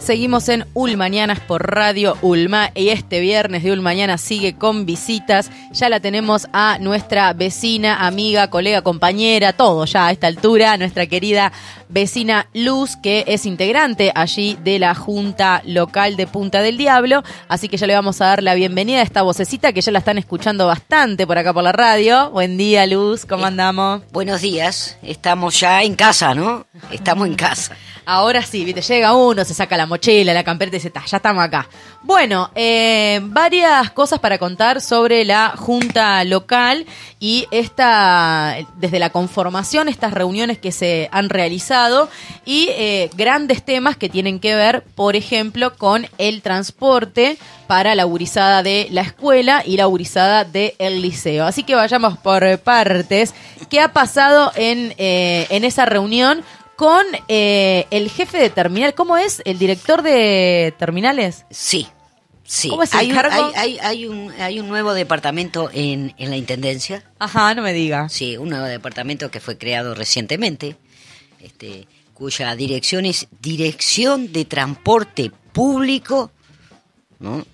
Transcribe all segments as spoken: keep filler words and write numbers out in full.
Seguimos en Ulmañanas por Radio Ulma y este viernes de Ulmañanas sigue con visitas. Ya la tenemos a nuestra vecina, amiga, colega, compañera, todo ya a esta altura, nuestra querida vecina Luz, que es integrante allí de la Junta Local de Punta del Diablo. Así que ya le vamos a dar la bienvenida a esta vocecita que ya la están escuchando bastante por acá por la radio. Buen día, Luz, ¿cómo andamos? Buenos días, estamos ya en casa, ¿no? Estamos en casa. Ahora sí, viste, llega uno, se saca la mochila, la camperita y dice, ya estamos acá. Bueno, eh, varias cosas para contar sobre la Junta Local y esta, desde la conformación, estas reuniones que se han realizado y eh, grandes temas que tienen que ver, por ejemplo, con el transporte para la gurizada de la escuela y la gurizada del liceo. Así que vayamos por partes. ¿Qué ha pasado en, eh, en esa reunión con eh, el jefe de terminal? ¿Cómo es? ¿El director de terminales? Sí, sí. ¿Cómo es el hay, un, cargo? hay, hay, hay, un, hay un nuevo departamento en, en la Intendencia. Ajá, no me diga. Sí, un nuevo departamento que fue creado recientemente, este, cuya dirección es Dirección de Transporte Público, ¿no?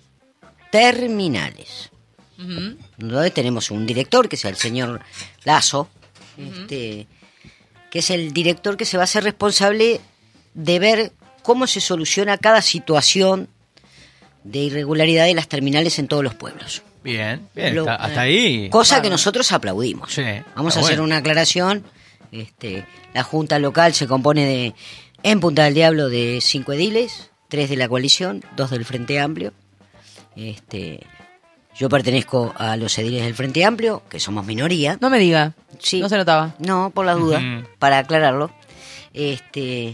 Terminales. Uh-huh. Donde tenemos un director, que es el señor Lazo, uh-huh. este... que es el director que se va a hacer responsable de ver cómo se soluciona cada situación de irregularidad de las terminales en todos los pueblos. Bien, bien, Lo, hasta, hasta ahí. Cosa Vamos. que nosotros aplaudimos. Sí, Vamos a bueno. hacer una aclaración. Este, la Junta Local se compone de, en Punta del Diablo, de cinco ediles, tres de la coalición, dos del Frente Amplio. Este... Yo pertenezco a los ediles del Frente Amplio, que somos minoría. No me diga. Sí. No se notaba. No, por la duda, uh-huh. para aclararlo. Este,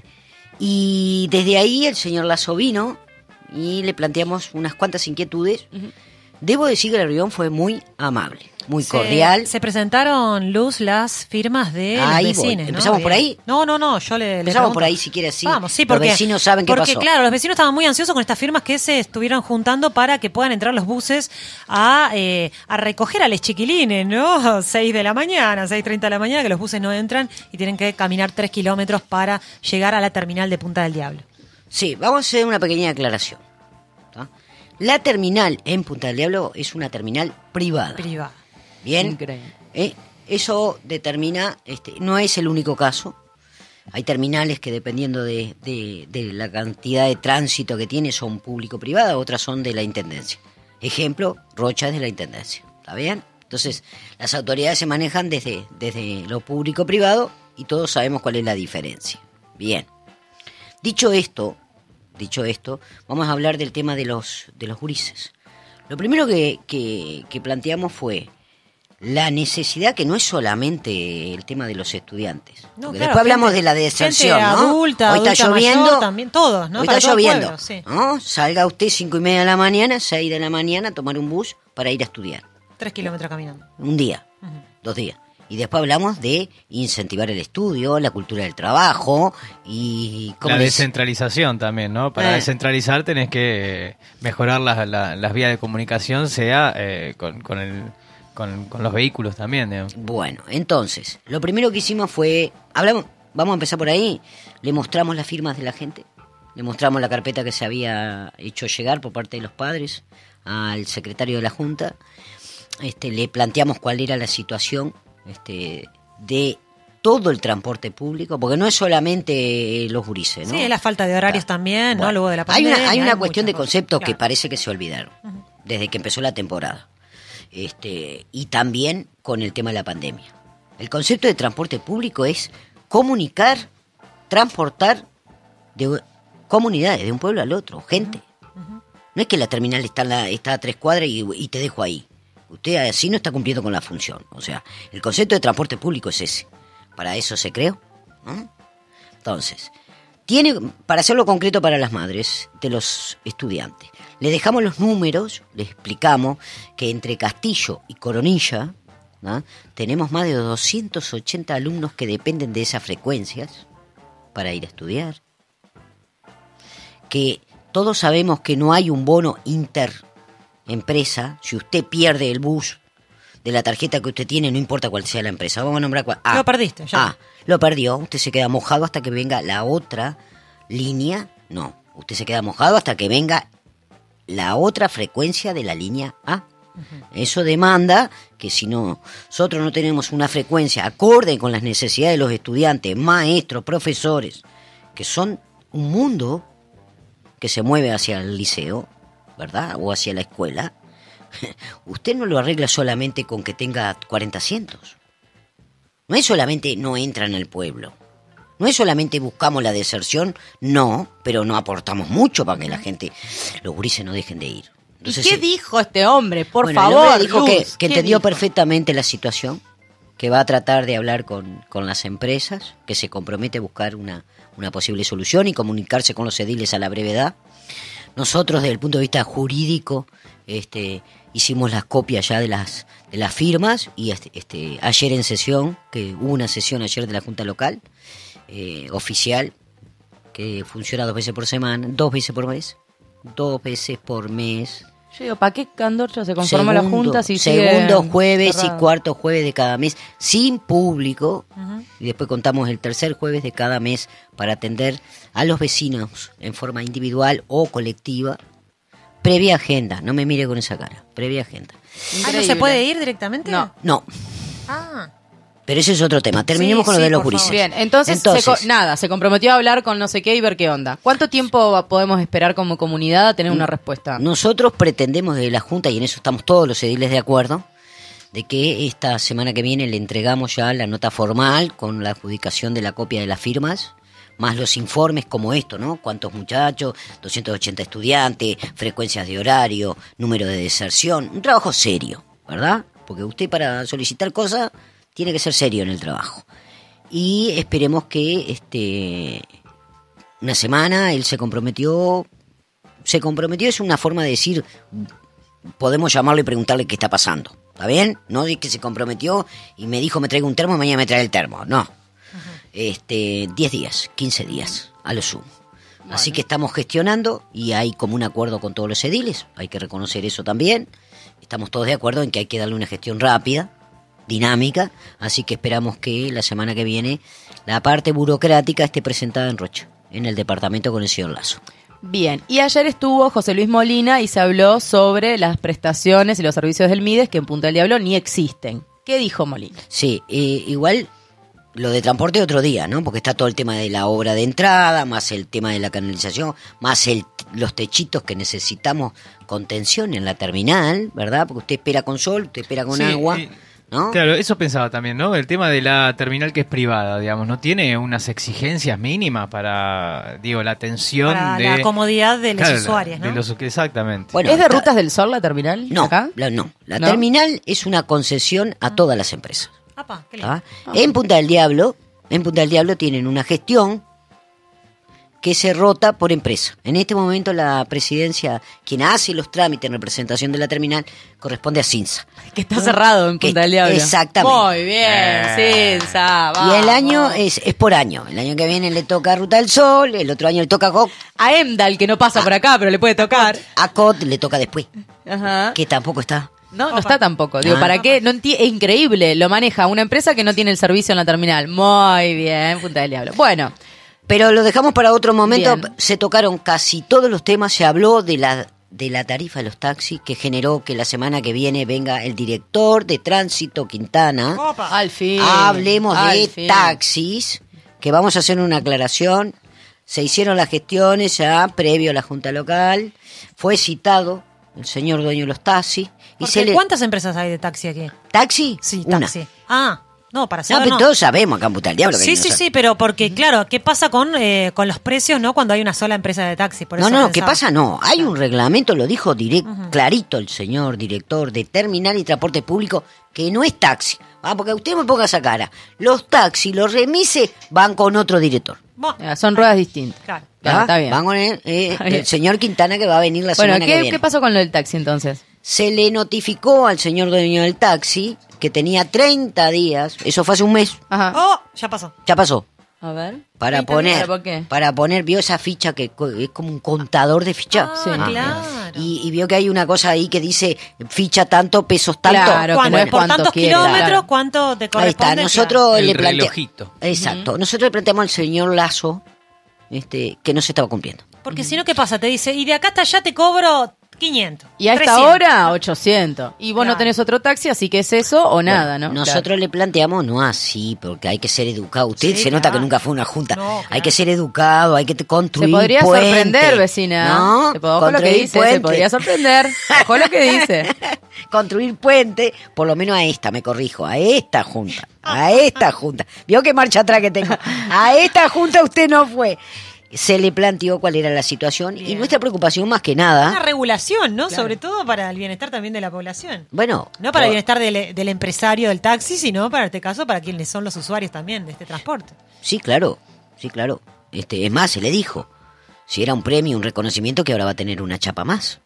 y desde ahí el señor Lazo vino y le planteamos unas cuantas inquietudes. Uh-huh. Debo decir que la reunión fue muy amable, muy se, cordial. Se presentaron, Luz, las firmas de ahí los vecinos. Voy. ¿Empezamos ¿no? por ahí? No, no, no, yo le Empezamos le por ahí, si quieres, sí. Vamos, sí, porque, los vecinos saben qué porque, pasó. claro, los vecinos estaban muy ansiosos con estas firmas que se estuvieron juntando para que puedan entrar los buses a, eh, a recoger a los chiquilines, ¿no? seis de la mañana, seis treinta de la mañana, que los buses no entran y tienen que caminar tres kilómetros para llegar a la terminal de Punta del Diablo. Sí, vamos a hacer una pequeña aclaración. ¿Tá? La terminal en Punta del Diablo es una terminal privada. Privada. Bien. Increíble. Eh, eso determina, este, no es el único caso. Hay terminales que dependiendo de, de, de la cantidad de tránsito que tiene son público-privada, otras son de la Intendencia. Ejemplo, Rocha es de la Intendencia. ¿Está bien? Entonces, las autoridades se manejan desde, desde lo público-privado y todos sabemos cuál es la diferencia. Bien. Dicho esto, dicho esto, vamos a hablar del tema de los, de los gurises. Lo primero que, que, que planteamos fue la necesidad, que no es solamente el tema de los estudiantes. No, Porque claro, después hablamos gente, de la deserción, gente ¿no? adulta, hoy está adulta lloviendo, mayor, también, todos, ¿no? Hoy Para está todo el lloviendo, pueblo, sí. ¿no? Salga usted cinco y media de la mañana, seis de la mañana, a tomar un bus para ir a estudiar. Tres kilómetros caminando. Un día, uh-huh. dos días. Y después hablamos de incentivar el estudio, la cultura del trabajo y... ¿cómo la les... descentralización también, ¿no? Para eh. descentralizar tenés que mejorar las, las, las vías de comunicación, sea eh, con, con, el, con, con los vehículos también, digamos. Bueno, entonces, lo primero que hicimos fue... hablamos, vamos a empezar por ahí. Le mostramos las firmas de la gente. Le mostramos la carpeta que se había hecho llegar por parte de los padres al secretario de la Junta. Este, le planteamos cuál era la situación Este, de todo el transporte público, porque no es solamente los gurises, ¿no? Sí, es la falta de horarios claro. también, bueno, ¿no? Luego de la hay pandemia. una, hay una hay cuestión de cosas. conceptos Claro. que parece que se olvidaron uh-huh. desde que empezó la temporada. Este, y también con el tema de la pandemia. El concepto de transporte público es comunicar, transportar de comunidades, de un pueblo al otro, gente. Uh-huh. No es que la terminal está, en la, está a tres cuadras y, y te dejo ahí. Usted así no está cumpliendo con la función. O sea, el concepto de transporte público es ese. Para eso se creó, ¿no? Entonces, tiene, para hacerlo concreto para las madres de los estudiantes, le dejamos los números, le explicamos que entre Castillo y Coronilla, ¿no? tenemos más de doscientos ochenta alumnos que dependen de esas frecuencias para ir a estudiar. Que todos sabemos que no hay un bono inter empresa. Si usted pierde el bus de la tarjeta que usted tiene, no importa cuál sea la empresa, vamos a nombrar cuál. Ah, lo perdiste ya. Ah, lo perdió, usted se queda mojado hasta que venga la otra línea. No, Usted se queda mojado hasta que venga la otra frecuencia de la línea A. Eso demanda que si no, nosotros no tenemos una frecuencia acorde con las necesidades de los estudiantes, maestros, profesores, que son un mundo que se mueve hacia el liceo, ¿verdad? O hacia la escuela. Usted no lo arregla solamente con que tenga cuarenta asientos. No es solamente no entra en el pueblo. No es solamente buscamos la deserción, no, pero no aportamos mucho para que la gente, los gurises no dejen de ir. Entonces, ¿Y qué eh, dijo este hombre? Por bueno, el favor, hombre dijo Luz, que, que ¿qué entendió dijo? perfectamente la situación, que va a tratar de hablar con, con las empresas, que se compromete a buscar una, una posible solución y comunicarse con los ediles a la brevedad. Nosotros, desde el punto de vista jurídico, este, hicimos las copias ya de las, de las firmas y este, este, ayer en sesión, que hubo una sesión ayer de la Junta Local, eh, oficial, que funciona dos veces por semana, dos veces por mes, dos veces por mes. Yo digo, ¿para qué Candorcha se conforma la Junta si sigue segundo jueves cerrado? y cuarto jueves de cada mes sin público, Ujú. y después contamos el tercer jueves de cada mes para atender a los vecinos en forma individual o colectiva, previa agenda. No me mire con esa cara, previa agenda. Ah, ¿no se Increíble. puede ir directamente? No. No, Ah, pero ese es otro tema. Terminemos Sí, con lo sí, de los por gurises. favor. Bien, entonces, se co- nada, se comprometió a hablar con no sé qué y ver qué onda. ¿Cuánto tiempo va- podemos esperar como comunidad a tener una respuesta? Nosotros pretendemos desde la Junta, y en eso estamos todos los ediles de acuerdo, de que esta semana que viene le entregamos ya la nota formal con la adjudicación de la copia de las firmas, más los informes como esto, ¿no? Cuántos muchachos, doscientos ochenta estudiantes, frecuencias de horario, número de deserción, un trabajo serio, ¿verdad? Porque usted para solicitar cosas tiene que ser serio en el trabajo. Y esperemos que este una semana él se comprometió, se comprometió es una forma de decir, podemos llamarlo y preguntarle qué está pasando, ¿está bien? No es que se comprometió y me dijo me traigo un termo y mañana me trae el termo, no. Este, diez días, quince días, a lo sumo. Así que estamos gestionando y hay como un acuerdo con todos los ediles, hay que reconocer eso también. Estamos todos de acuerdo en que hay que darle una gestión rápida, dinámica, así que esperamos que la semana que viene la parte burocrática esté presentada en Rocha, en el departamento con el señor Lazo. Bien, y ayer estuvo José Luis Molina y se habló sobre las prestaciones y los servicios del MIDES que en Punta del Diablo ni existen. ¿Qué dijo Molina? Sí, eh, igual lo de transporte otro día, ¿no? Porque está todo el tema de la obra de entrada, más el tema de la canalización, más el, los techitos que necesitamos contención en la terminal, ¿verdad? Porque usted espera con sol, usted espera con Sí, agua, eh, ¿no? Claro, eso pensaba también, ¿no? El tema de la terminal que es privada, digamos, ¿no tiene unas exigencias mínimas para, digo, la atención para de... la comodidad de los Claro, usuarios, ¿no? de los- exactamente. Bueno, ¿Es de está- Rutas del Sol la terminal? No, acá? la, no. La ¿No? terminal es una concesión a todas las empresas. Apa, qué lindo. ¿Ah? En Punta del Diablo, en Punta del Diablo tienen una gestión que se rota por empresa. En este momento la presidencia, quien hace los trámites en representación de la terminal, corresponde a Cinsa. Que está cerrado en Que- Punta del Diablo. exactamente. Muy bien, Cinza, Y el vamos. año es, es por año. El año que viene le toca Ruta del Sol, el otro año le toca a Cot, A Emdal, que no pasa por acá, pero le puede tocar. a Cot le toca después, Ajá. que tampoco está. No, no está tampoco. Digo, Ah. ¿para qué? No enti- es increíble. Lo maneja una empresa que no tiene el servicio en la terminal. Muy bien, Punta del Diablo. Bueno, Pero lo dejamos para otro momento. Bien. Se tocaron casi todos los temas. Se habló de la de la tarifa de los taxis, que generó que la semana que viene venga el director de Tránsito Quintana. Opa. al fin. Hablemos al de fin. taxis, que vamos a hacer una aclaración. Se hicieron las gestiones ya previo a la Junta Local. Fue citado el señor dueño de los taxis. Y Porque se le... ¿cuántas empresas hay de taxi aquí? ¿Taxi? Sí, Una. taxi. Ah, no, para No, saber, pero no. todos sabemos acá en Punta del Diablo que Sí, hay sí, una- sí, pero porque, claro, ¿qué pasa con, eh, con los precios, no? Cuando hay una sola empresa de taxi. Por No, eso no, ¿qué pensaba. pasa? No, hay un reglamento, lo dijo direct, clarito el señor director de Terminal y Transporte Público, que no es taxi. Ah, porque usted me ponga esa cara. Los taxis, los remises, van con otro director. Bueno, Ah, Son ruedas distintas. claro. Claro, ¿Ah? está bien. Van con el, eh, Está bien. el señor Quintana, que va a venir la Bueno, semana que ¿qué, viene. ¿qué pasó con lo del taxi entonces? Se le notificó al señor dueño del taxi que tenía treinta días, eso fue hace un mes, Ajá. Oh, ya pasó. ya pasó. A ver. Para treinta poner, días, ¿por qué? para poner, vio esa ficha que co- es como un contador de ficha. Ah, Sí. claro. Y, y vio que hay una cosa ahí que dice ficha tanto, pesos tanto. Claro, que ¿Cuánto? no es ¿Por cuánto tantos quiera, kilómetros? claro. ¿Cuánto te Ahí corresponde? está, nosotros El le planteamos. relojito. Exacto, nosotros le planteamos al señor Lazo este, que no se estaba cumpliendo. Claro. Porque si no, ¿qué pasa? Te dice, y de acá hasta allá te cobro quinientos. Y a esta trescientos. hora, ochocientos. Y vos Claro. no tenés otro taxi, así que es eso o nada, ¿no? Nosotros Claro. le planteamos no así, porque hay que ser educado. Usted Sí, se nota claro. que nunca fue a una junta. No, claro. Hay que ser educado, hay que te- construir Se podría puente. sorprender, vecina. No, Se, ojo lo que construir dice, se puente. podría sorprender. Ojo lo que dice. Construir puente, por lo menos a esta, me corrijo, a esta junta, a esta junta. ¿Vio qué marcha atrás que tengo? A esta junta usted no fue. Se le planteó cuál era la situación y Bien. nuestra preocupación más que Una nada, regulación, ¿no? Sobre todo para el bienestar también de la población. bueno, No para el por- bienestar del, del empresario del taxi, sino para este caso para quienes son los usuarios también de este transporte. sí, claro, sí, claro. Este, es más, se le dijo, si era un premio, un reconocimiento, que ahora va a tener una chapa más.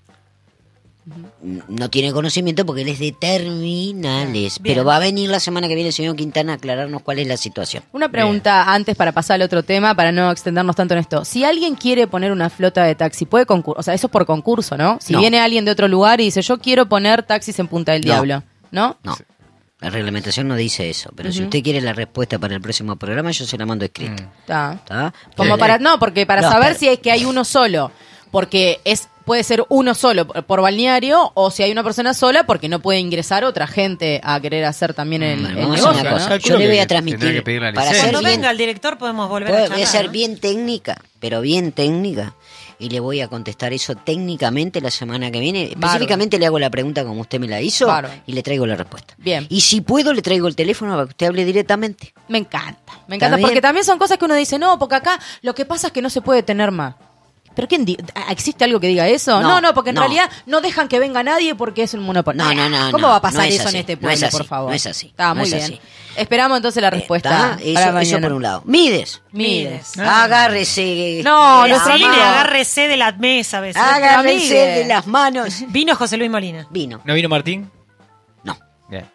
No tiene conocimiento porque él es de terminales, Bien. pero va a venir la semana que viene el señor Quintana a aclararnos cuál es la situación. Una pregunta antes para pasar al otro tema, para no extendernos tanto en esto. Si alguien quiere poner una flota de taxi, puede concurso, o sea, eso es por concurso, ¿no? Si No. viene alguien de otro lugar y dice, yo quiero poner taxis en Punta del No. Diablo, ¿no? No, la reglamentación no dice eso, pero si Ujú. usted quiere la respuesta para el próximo programa, yo se la mando escrita. Mm. Está. ¿Está? Como Porque- para, no, porque para No, saber pero- si es que hay uno solo, porque es puede ser uno solo por por balneario, o si hay una persona sola porque no puede ingresar otra gente a querer hacer también el, Bueno, el vamos a hacer negocio, una ¿no? cosa. Calculo Yo le voy que a transmitir tendrá que pedir la para licencia. ser Cuando bien, venga el director podemos volver a voy charlar. a ser ¿no? bien técnica, pero bien técnica. Y le voy a contestar eso técnicamente la semana que viene. Específicamente le hago la pregunta como usted me la hizo Bárbaro. y le traigo la respuesta. Bien. Y si puedo, le traigo el teléfono para que usted hable directamente. Me encanta, me ¿Está encanta, porque bien? también son cosas que uno dice, no, porque acá lo que pasa es que no se puede tener más. ¿Pero quién di- existe algo que diga eso? No, No, no, porque en no. realidad no dejan que venga nadie porque es un monopolio. No, no, no, ¿Cómo no, va a pasar no es eso así, en este no pueblo, es así, por favor? no es así, Está no muy es bien. así. Esperamos entonces la respuesta ¿Está? para Eso, eso mañana. por un lado. Mides. Mides. Agárrese. No, de nuestro las Sí, amigo. manos. agárrese de la mesa, ¿ves? Agárrese Amigue. de las manos. Vino José Luis Molina. Vino. ¿No vino Martín? No. Bien.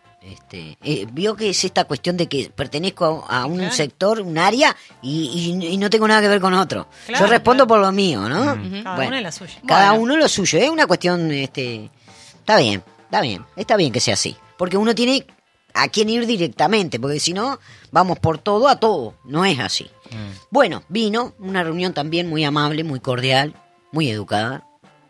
Este, eh, vio que es esta cuestión de que pertenezco a, a un Claro. sector, un área, y, y- y no tengo nada que ver con otro. Claro, Yo respondo claro. por lo mío, ¿no? Cada Bueno, uno es la suya. Cada Bueno. uno lo suyo. Es una cuestión, este, está bien, está bien, está bien que sea así. Porque uno tiene a quién ir directamente, porque si no, vamos por todo a todo. No es así. Bueno, vino una reunión también muy amable, muy cordial, muy educada,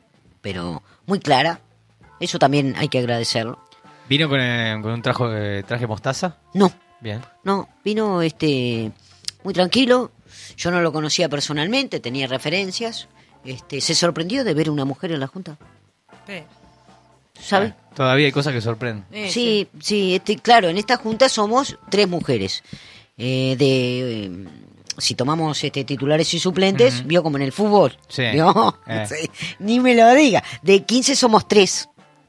pero muy clara. Eso también hay que agradecerlo. ¿Vino con, eh, con un trajo, eh, traje mostaza? No, Bien. no, vino este muy tranquilo. Yo no lo conocía personalmente, tenía referencias. Este, se sorprendió de ver una mujer en la junta, Sí. ¿sabe? Ah, todavía hay cosas que sorprenden. Sí, Sí, sí, este, claro, en esta junta somos tres mujeres. Eh, de eh, si tomamos este titulares y suplentes, Ujú. vio como en el fútbol. Sí. ¿Vio? Eh. Sí, ni me lo diga. De quince somos tres.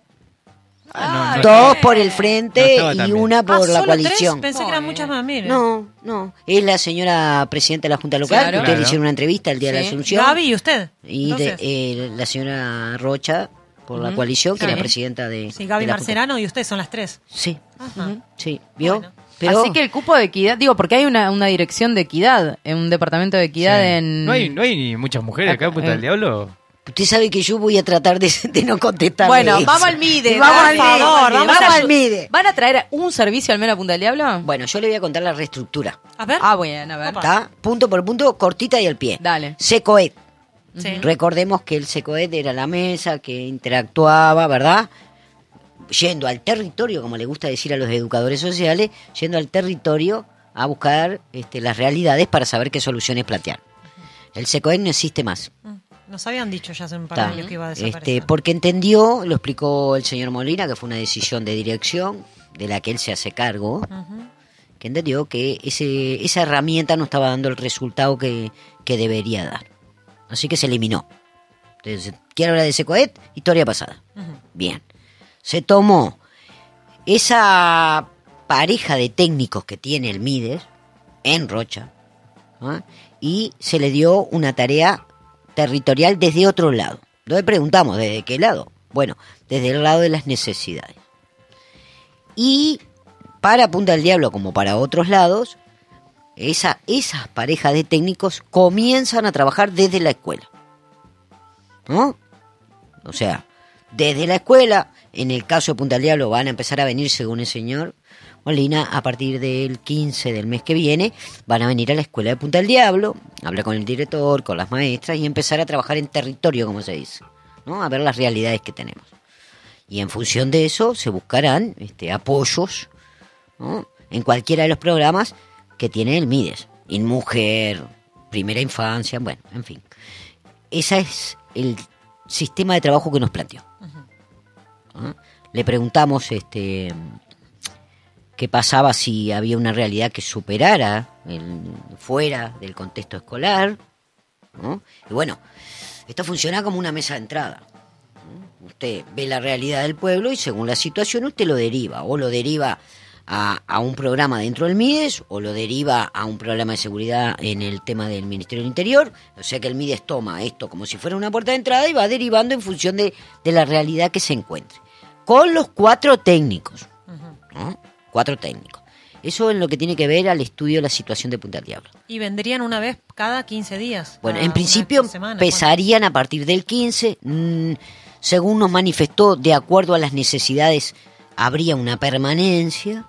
Ah, no, no, Dos bien. por el No frente estaba y tan bien. una por Ah, la ¿solo coalición. tres? Pensé que eran muchas más, mire. No, no. Es la señora presidenta de la Junta Local. Claro. Ustedes Claro. le hicieron una entrevista el día de la Sí. Asunción. Gaby y usted. Y de, Entonces, eh, la señora Rocha por la Ujú. coalición, que Sí. era presidenta de. sí, Gaby de la Junta. Marcerano y usted son las tres. Sí, Ajá. sí. ¿Vio? Bueno. Pero Así que el cupo de equidad, digo, porque hay una, una dirección de equidad, en un departamento de equidad Sí. en... ¿No hay, no hay ni muchas mujeres acá en Punta Eh. del Diablo? usted sabe que yo voy a tratar de, de no contestar. Bueno, vamos al MIDE. Vamos por al favor, MIDE. vamos Vamos a- al MIDE. ¿Van a traer un servicio al menos a Punta del Diablo? Bueno, yo le voy a contar la reestructura. A ver. Ah, bueno, a ver. Opa. ¿Está? Punto por punto, cortita y al pie. Dale. Secoed. Sí. Recordemos que el Secoed era la mesa que interactuaba, ¿verdad? Yendo al territorio, como le gusta decir a los educadores sociales, yendo al territorio a buscar este, las realidades para saber qué soluciones plantear. El Secoed no existe más. Mm, Nos habían dicho ya hace un par Está. de años que iba a desaparecer. Este, porque entendió, lo explicó el señor Molina, que fue una decisión de dirección de la que él se hace cargo, Ujú. que entendió que ese, esa herramienta no estaba dando el resultado que, que debería dar. Así que se eliminó. Entonces, ¿quiere hablar de Secoed? Historia pasada. Ujú. Bien. Se tomó esa pareja de técnicos que tiene el MIDES en Rocha, ¿ah? Y se le dio una tarea territorial desde otro lado. No le preguntamos, ¿desde qué lado? Bueno, desde el lado de las necesidades. Y para Punta del Diablo, como para otros lados, esa, esas parejas de técnicos comienzan a trabajar desde la escuela. ¿No? O sea, desde la escuela En el caso de Punta del Diablo van a empezar a venir, según el señor Molina, a partir del quince del mes que viene, van a venir a la escuela de Punta del Diablo, hablar con el director, con las maestras y empezar a trabajar en territorio, como se dice, ¿no? A ver las realidades que tenemos. Y en función de eso se buscarán este, apoyos, ¿no? En cualquiera de los programas que tiene el MIDES, InMujer, Primera Infancia, bueno, en fin. Ese es el sistema de trabajo que nos planteó. ¿No? Le preguntamos este, qué pasaba si había una realidad que superara el, fuera del contexto escolar, ¿no? Y bueno, esto funciona como una mesa de entrada. Usted ve la realidad del pueblo y según la situación usted lo deriva, o lo deriva a, a un programa dentro del MIDES, o lo deriva a un programa de seguridad en el tema del Ministerio del Interior. O sea que el MIDES toma esto como si fuera una puerta de entrada y va derivando en función de, de la realidad que se encuentre. Con los cuatro técnicos, ¿no? Cuatro técnicos. Eso es lo que tiene que ver al estudio de la situación de Punta del Diablo. ¿Y vendrían una vez cada quince días? Bueno, Ah, en una principio vez por semana, empezarían a partir del quince, mmm, según nos manifestó, de acuerdo a las necesidades, habría una permanencia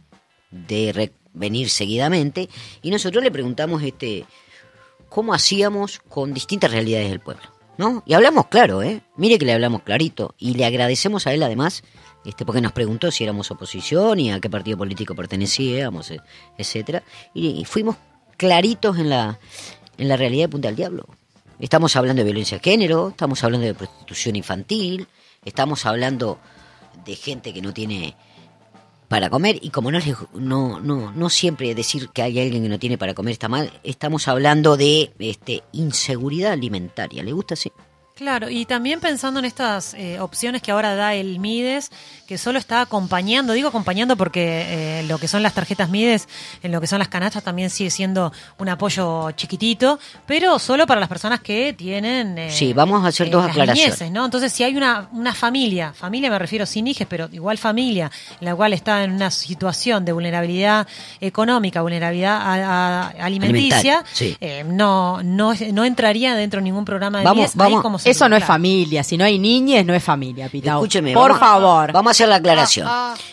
de re- venir seguidamente, y nosotros le preguntamos este cómo hacíamos con distintas realidades del pueblo, ¿no? Y hablamos claro, ¿eh? Mire que le hablamos clarito, y le agradecemos a él además, este porque nos preguntó si éramos oposición y a qué partido político pertenecíamos, e- etcétera, y, y fuimos claritos en la, en la realidad de Punta del Diablo. Estamos hablando de violencia de género, estamos hablando de prostitución infantil, estamos hablando de gente que no tiene para comer, y como no, les, no, no, no siempre decir que hay alguien que no tiene para comer está mal, estamos hablando de este, inseguridad alimentaria. ¿Le gusta así? Claro, y también pensando en estas eh, opciones que ahora da el MIDES, que solo está acompañando, digo acompañando porque eh, lo que son las tarjetas MIDES, en lo que son las canastas también sigue siendo un apoyo chiquitito, pero solo para las personas que tienen... Eh, Sí, vamos a hacer eh, dos las aclaraciones. niñeces, ¿no? Entonces, si hay una, una familia, familia me refiero sin hijos, pero igual familia, en la cual está en una situación de vulnerabilidad económica, vulnerabilidad a- a- alimenticia, Alimentaria, sí. eh, no, no, no entraría dentro de ningún programa de Vamos, MIDES. vamos. Ahí como se- Eso no es claro. familia. Si no hay niñes, no es familia, Pitao. Escúcheme, Por vamos, favor. Vamos a hacer la aclaración.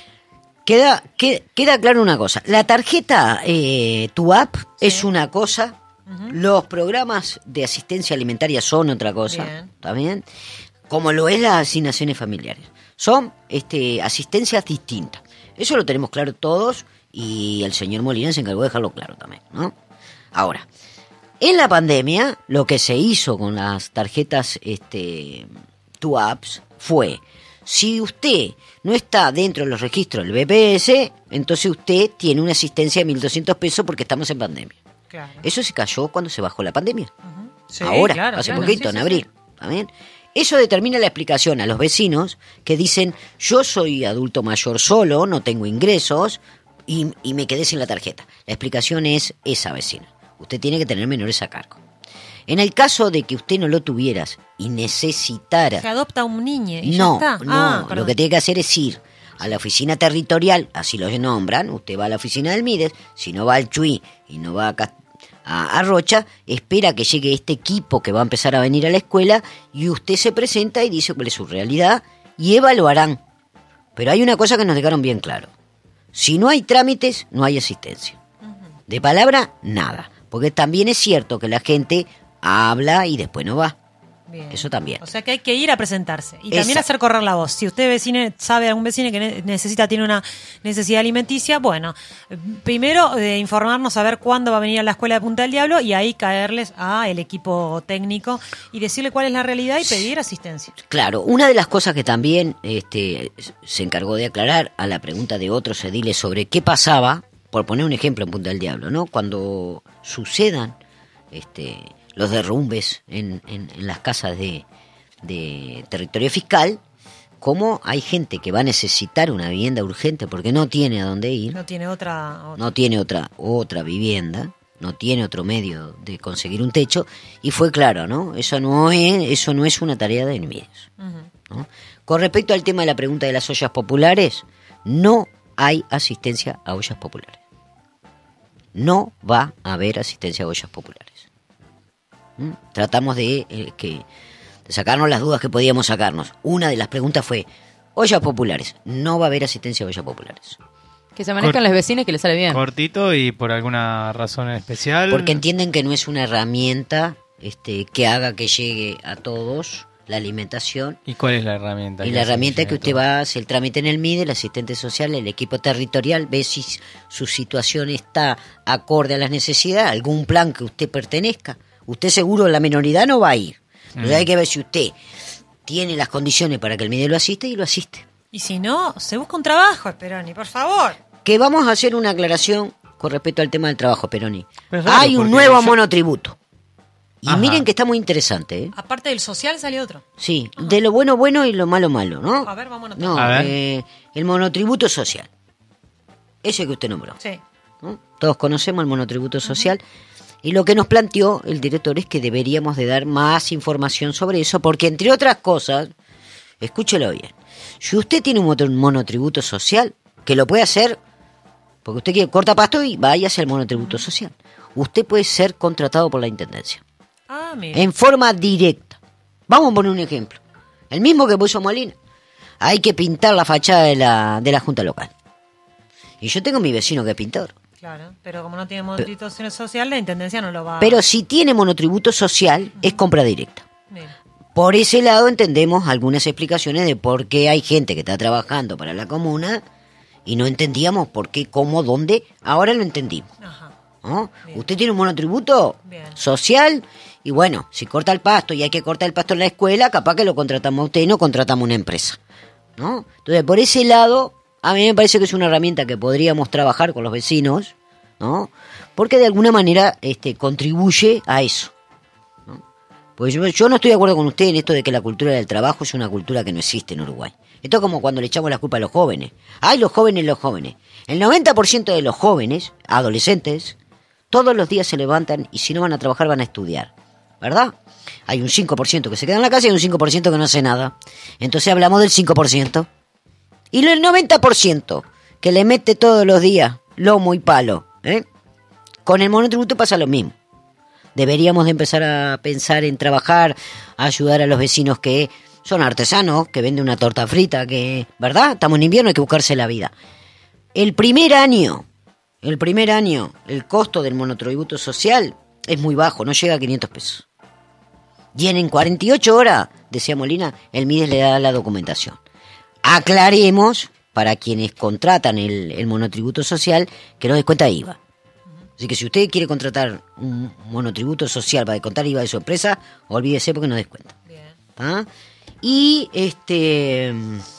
Queda, que- queda claro una cosa. La tarjeta eh, Tu App es una cosa, los programas de asistencia alimentaria son otra cosa, Bien. ¿está bien? Como lo es las asignaciones familiares. Son este, asistencias distintas. Eso lo tenemos claro todos y el señor Molina se encargó de dejarlo claro también, ¿no? Ahora, en la pandemia, lo que se hizo con las tarjetas este, Tu Apps fue, si usted no está dentro de los registros del B P S, entonces usted tiene una asistencia de mil doscientos pesos porque estamos en pandemia. Claro. Eso se cayó cuando se bajó la pandemia. Sí, Ahora, claro, hace claro, poquito, sí, en sí, abril. ¿Está bien? Eso determina la explicación a los vecinos que dicen, yo soy adulto mayor solo, no tengo ingresos y, y me quedé sin la tarjeta. La explicación es esa, vecina. Usted tiene que tener menores a cargo. En el caso de que usted no lo tuvieras y necesitara... Se adopta un niño y No, ya está. no, Ah, lo perdón. que tiene que hacer es ir a la oficina territorial, así lo nombran, usted va a la oficina del MIDES, si no va al Chuy y no va a, Cas- a, a Rocha, espera que llegue este equipo que va a empezar a venir a la escuela y usted se presenta y dice cuál es su realidad y evaluarán. Pero hay una cosa que nos dejaron bien claro, si no hay trámites, no hay asistencia. De palabra, nada, porque también es cierto que la gente habla y después no va. Bien. Eso también. O sea que hay que ir a presentarse. Y también Exacto. hacer correr la voz. Si usted vecino sabe algún vecino que ne- necesita, tiene una necesidad alimenticia, bueno, eh, primero eh, informarnos a ver cuándo va a venir a la escuela de Punta del Diablo y ahí caerles a el equipo técnico y decirle cuál es la realidad y pedir asistencia. Claro, una de las cosas que también este, se encargó de aclarar a la pregunta de otros ediles sobre qué pasaba, por poner un ejemplo en Punta del Diablo, ¿no? Cuando sucedan este, los derrumbes en, en, en las casas de, de territorio fiscal, cómo hay gente que va a necesitar una vivienda urgente porque no tiene a dónde ir, No tiene otra... otra- no tiene otra otra vivienda, no tiene otro medio de conseguir un techo, y fue claro, ¿no? Eso no es, eso no es una tarea de MIDES. Ujú. ¿No? Con respecto al tema de la pregunta de las ollas populares, no hay asistencia a ollas populares. No va a haber asistencia a ollas populares. ¿Mm? Tratamos de, eh, que, de sacarnos las dudas que podíamos sacarnos. Una de las preguntas fue, ollas populares. No va a haber asistencia a ollas populares. Que se manejan Cor- los vecinos y que les sale bien. Cortito y por alguna razón especial. Porque entienden que no es una herramienta este, que haga que llegue a todos la alimentación. ¿Y cuál es la herramienta? Y que la hace herramienta es que llegue usted todo? va, hace el trámite en el M I D E, el asistente social, el equipo territorial, ve si su situación está acorde a las necesidades, algún plan que usted pertenezca. Usted seguro en la minoridad no va a ir. Entonces Mm. hay que ver si usted tiene las condiciones para que el M I D E lo asiste y lo asiste. Y si no, se busca un trabajo, Speroni, por favor. Que vamos a hacer una aclaración con respecto al tema del trabajo, Peroni. Pero es raro, Hay un porque nuevo yo- monotributo. Y Ajá. miren que está muy interesante, ¿eh? Aparte del social salió otro. Sí, de lo bueno bueno y lo malo malo, ¿no? A ver, vamos a anotar. No, A ver. eh, el monotributo social. Ese que usted nombró. Sí. ¿No? Todos conocemos el monotributo social. Y lo que nos planteó el director es que deberíamos de dar más información sobre eso, porque entre otras cosas, escúchelo bien, si usted tiene un moto- monotributo social, que lo puede hacer, porque usted quiere corta pasto y vaya hacia el monotributo social, usted puede ser contratado por la Intendencia, Ah, mira. en forma directa. Vamos a poner un ejemplo, el mismo que puso Molina. Hay que pintar la fachada de la, de la Junta Local. Y yo tengo mi vecino que es pintor. Claro, pero como no tiene monotributo social, la intendencia no lo va a... Pero si tiene monotributo social, es compra directa. Mira. Por ese lado entendemos algunas explicaciones de por qué hay gente que está trabajando para la comuna y no entendíamos por qué, cómo, dónde. Ahora lo entendimos. Ajá. ¿No? Bien. Usted tiene un monotributo Bien. social y bueno, si corta el pasto y hay que cortar el pasto en la escuela, capaz que lo contratamos a usted y no contratamos a una empresa. ¿No? Entonces, por ese lado, a mí me parece que es una herramienta que podríamos trabajar con los vecinos, ¿no? Porque de alguna manera este, contribuye a eso. Pues yo, yo no estoy de acuerdo con usted en esto de que la cultura del trabajo es una cultura que no existe en Uruguay. Esto es como cuando le echamos la culpa a los jóvenes. Ay, los jóvenes, los jóvenes. El noventa por ciento de los jóvenes, adolescentes, todos los días se levantan y si no van a trabajar van a estudiar. ¿Verdad? Hay un cinco por ciento que se queda en la casa y un cinco por ciento que no hace nada. Entonces hablamos del cinco por ciento. Y el noventa por ciento que le mete todos los días lomo y palo. ¿eh? Con el monotributo pasa lo mismo. Deberíamos de empezar a pensar en trabajar, a ayudar a los vecinos que son artesanos, que venden una torta frita, que, ¿verdad? Estamos en invierno, hay que buscarse la vida. El primer año, el primer año, el costo del monotributo social es muy bajo, no llega a quinientos pesos. Y en cuarenta y ocho horas, decía Molina, el M I D E le da la documentación. Aclaremos, para quienes contratan el, el monotributo social, que no descuenta I V A. Así que si usted quiere contratar un monotributo social para descontar I V A de su empresa, olvídese porque no descuenta. Bien. ¿Ah? Y este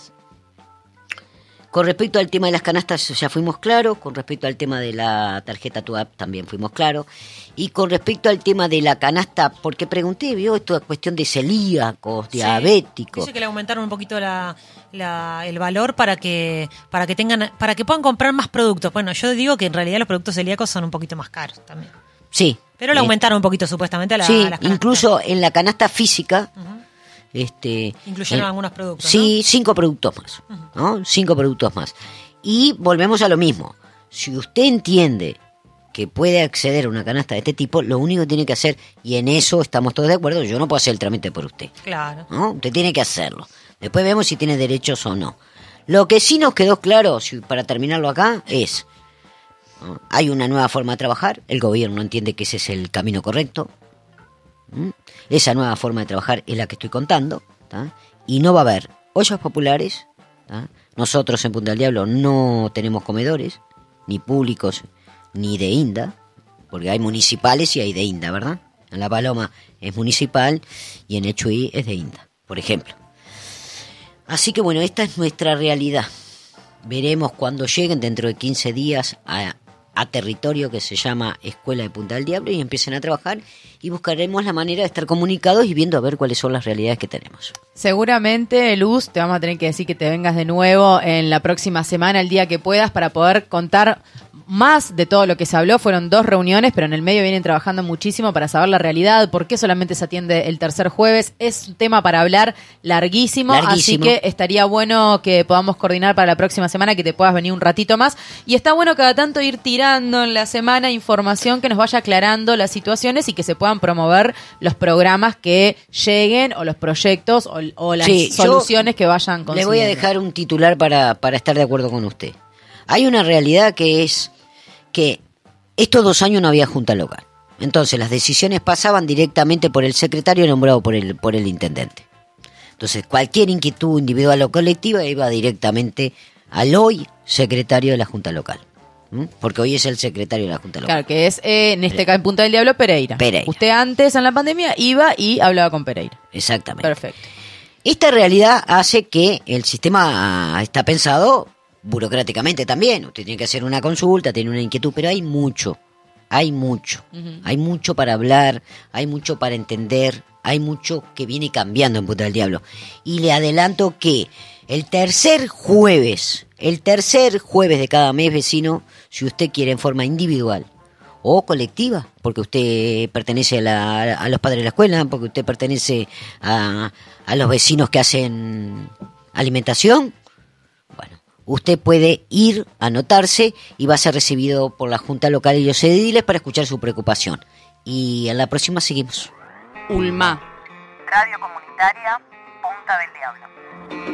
con respecto al tema de las canastas ya fuimos claros, con respecto al tema de la tarjeta Tu App también fuimos claros, y con respecto al tema de la canasta, porque pregunté, vio, esto es cuestión de celíacos, Sí. diabéticos. Dice que le aumentaron un poquito la, la- el valor para que para que tengan para que puedan comprar más productos. Bueno, yo digo que en realidad los productos celíacos son un poquito más caros también. Sí. Pero le Eh, aumentaron un poquito supuestamente a la, sí, a las canastas. incluso en la canasta física, Ujú. este, Incluyeron eh, algunos productos, Sí, cinco productos más, ¿no? Cinco productos más. Y volvemos a lo mismo. Si usted entiende que puede acceder a una canasta de este tipo, lo único que tiene que hacer, y en eso estamos todos de acuerdo, yo no puedo hacer el trámite por usted, Claro. ¿no? Usted tiene que hacerlo. Después vemos si tiene derechos o no. Lo que sí nos quedó claro, si- para terminarlo acá, es, ¿no? Hay una nueva forma de trabajar, el gobierno entiende que ese es el camino correcto. ¿Mm? Esa nueva forma de trabajar es la que estoy contando, ¿tá? Y no va a haber ollas populares, ¿tá? Nosotros en Punta del Diablo no tenemos comedores, ni públicos, ni de INDA, porque hay municipales y hay de INDA, ¿verdad? En La Paloma es municipal y en el Chuy es de INDA, por ejemplo. Así que bueno, esta es nuestra realidad. Veremos cuando lleguen dentro de quince días a, a territorio que se llama Escuela de Punta del Diablo y empiecen a trabajar y buscaremos la manera de estar comunicados y viendo a ver cuáles son las realidades que tenemos. Seguramente, Luz, te vamos a tener que decir que te vengas de nuevo en la próxima semana, el día que puedas, para poder contar más de todo lo que se habló fueron dos reuniones, pero en el medio vienen trabajando muchísimo para saber la realidad, por qué solamente se atiende el tercer jueves. Es un tema para hablar larguísimo, Larguísimo. así que estaría bueno que podamos coordinar para la próxima semana, que te puedas venir un ratito más. Y está bueno cada tanto ir tirando en la semana información que nos vaya aclarando las situaciones y que se puedan promover los programas que lleguen o los proyectos o, o las Sí, yo soluciones que vayan Le consiguiendo. voy a dejar un titular para, para estar de acuerdo con usted. Hay una realidad que es que estos dos años no había junta local. Entonces las decisiones pasaban directamente por el secretario nombrado por el, por el intendente. Entonces cualquier inquietud individual o colectiva iba directamente al hoy secretario de la junta local. ¿Mm? Porque hoy es el secretario de la junta local. Claro, que es eh, en este caso en Punta del Diablo Pereira. Pereira. Usted antes en la pandemia iba y hablaba con Pereira. Exactamente. Perfecto. Esta realidad hace que el sistema está pensado burocráticamente también. Usted tiene que hacer una consulta, tiene una inquietud, pero hay mucho, hay mucho. Ujú. Hay mucho para hablar, hay mucho para entender, hay mucho que viene cambiando en Punta del Diablo. Y le adelanto que el tercer jueves, el tercer jueves de cada mes, vecino, si usted quiere en forma individual o colectiva, porque usted pertenece a, la, a los padres de la escuela, porque usted pertenece a, a los vecinos que hacen alimentación, bueno, usted puede ir, anotarse y va a ser recibido por la Junta Local y los ediles para escuchar su preocupación. Y en la próxima seguimos. Ulma. Radio Comunitaria Punta del Diablo.